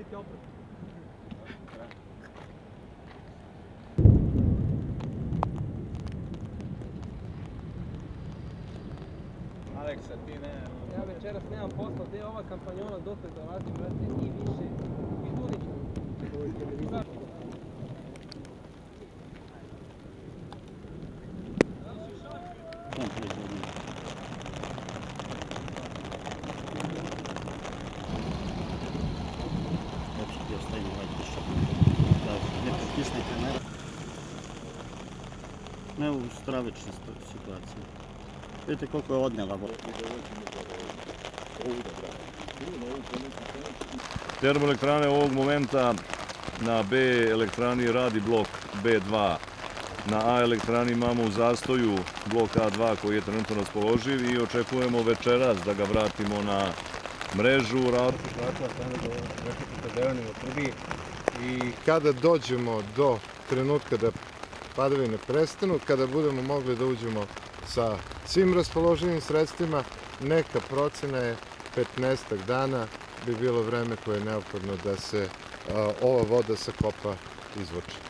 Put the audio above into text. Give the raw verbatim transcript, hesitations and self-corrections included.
biti opet. Aleksa, ti ne... Ja večeras nemam posla, gdje je ova kampanjona dotle dolazi, brate, i više, i dulje ćemo. Ne u stravičnoj situaciji. Vidite koliko je odnela voda. Termoelektrane ovog momenta na B elektrani radi blok B dva. Na A elektrani imamo u zastoju blok A dva koji je trenutno raspoloživ i očekujemo večeras da ga vratimo na mrežu. I kada dođemo do trenutka da padavine prestanu, kada budemo mogli da uđemo sa svim raspoloživim sredstvima, neka procena je petnaestak dana bi bilo vreme koje je neophodno da se ova voda sa kopa izvuče.